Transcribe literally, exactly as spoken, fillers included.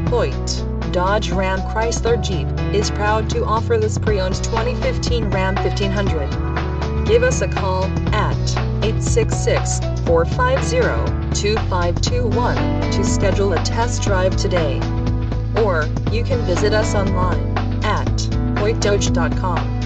Hoyte, Dodge Ram Chrysler Jeep, is proud to offer this pre-owned twenty fifteen Ram fifteen hundred. Give us a call at eight six six, four five zero, two five two one to schedule a test drive today. Or, you can visit us online at hoyte dodge dot com.